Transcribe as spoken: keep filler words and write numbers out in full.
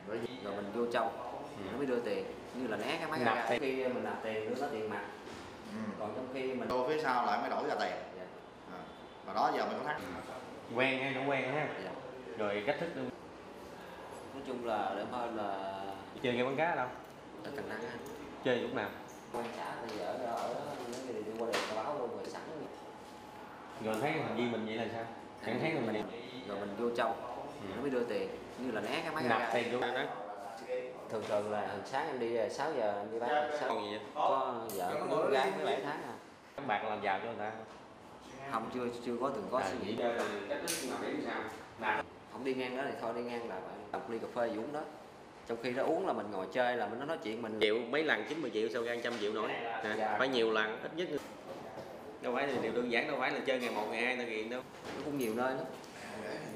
rồi, rồi mình vô trong ừ. nó mới đưa tiền, như là né cái máy nạp tiền. Khi mình nạp tiền đưa nó tiền mặt ừ. còn trong khi mình vô phía sau lại mới đổi ra tiền dạ. à. Và đó giờ mình có thắc ừ. quen hay không quen ha dạ. Rồi cách thức luôn. Nói chung là để hơn là chơi game bắn cá đâu ở Cần Năng anh chơi lúc nào quan xã thì ở ở những người đi qua đây báo luôn rồi sẵn rồi thấy hành vi mình vậy là sao chẳng thấy mình rồi mình vô trong ừ. nó mới đưa tiền, như là né cái máy nạp tiền vô đó. Thường thường là hồi sáng em đi sáu giờ em đi bán sáu còn gì vậy? Có vợ có đứa gái mới bảy tháng à. Các bạn làm giàu cho người ta không, chưa chưa có từng có à, suy nghĩ không đi ngang đó thì thôi, đi ngang là bạn đọc ly cà phê gì uống đó, trong khi nó uống là mình ngồi chơi là mình nó nói chuyện mình triệu mấy lần chín mươi triệu sao ra trăm triệu nổi à, dạ. Phải nhiều lần ít nhất đâu phải là điều đơn giản, đâu phải là chơi ngày một ngày hai ta nghiện đâu, nó cũng nhiều nơi lắm.